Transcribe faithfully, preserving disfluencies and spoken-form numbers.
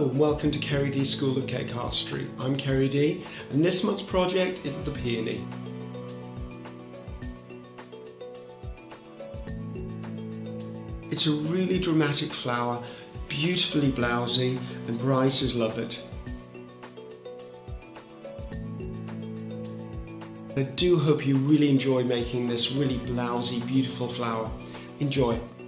Hello and welcome to CeriDz School of Cake Artistry. I'm CeriDz and this month's project is the Peony. It's a really dramatic flower, beautifully blousy, and writers love it. I do hope you really enjoy making this really blousy, beautiful flower. Enjoy!